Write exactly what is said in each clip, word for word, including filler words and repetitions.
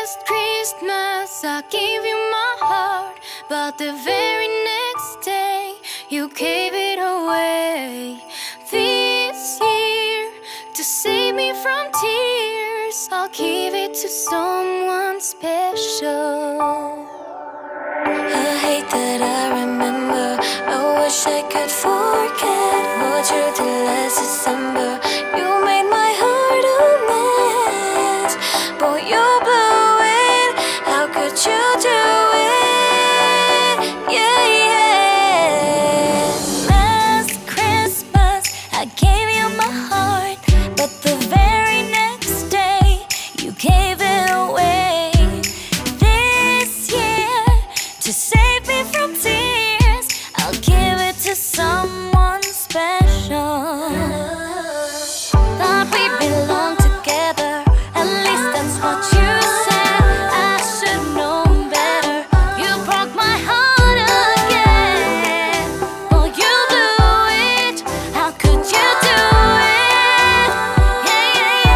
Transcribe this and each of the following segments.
Last Christmas I gave you my heart, but the very next day you gave it away. This year, to save me from tears, I'll give it to someone special. I hate that I remember, I wish I could forget. Hold you till last December. You made my heart a mess, boy, you blew it. How could you do it? Yeah, yeah. Last Christmas I gave you my heart, but the very next day you gave it away. This year, to save me from tears, I'll give it to someone special. Thought we belonged together, at least that's what you said. I should've known better, you broke my heart again. Oh, you blew it, how could you do it? Yeah, yeah,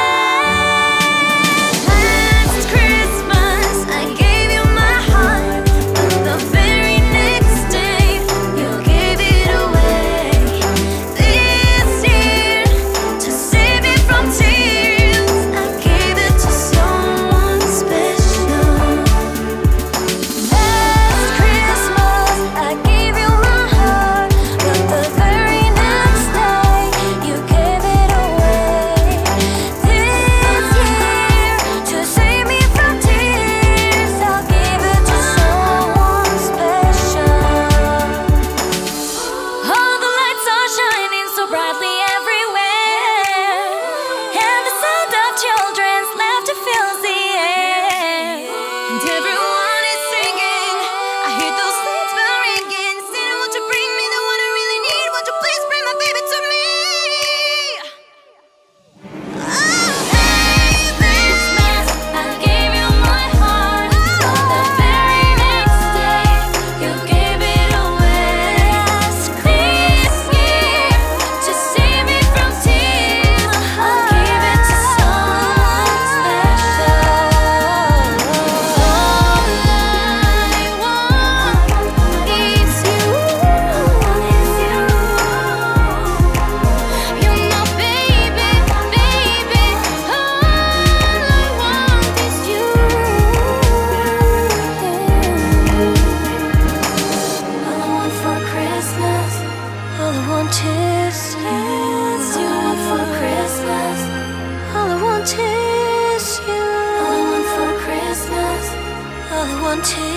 yeah. Last Christmas I gave you my heart, but the very next day you gave it away. This year, to save me from tears, I gave it to someone special. Last Christmas I gave you my heart, but the very next day you gave it away. This year, to save me from tears, I'll give it to someone special. All the lights are shining so brightly everywhere, and the sound of children's laughter fills the air. And everyone is singing, I hear those sleigh bells ringing, saying, won't you bring me the one I really need? Won't you please bring my baby to me? Oh, hey, Christmas, I gave you my heart, but the very next day you gave it away. This year, to save me from tears, I'll give it to someone special. All I want is you. You're my baby, baby. All I want is you. All I want for Christmas, all I want is you. All I want for Christmas, all I want is you. All I want for Christmas, all I want is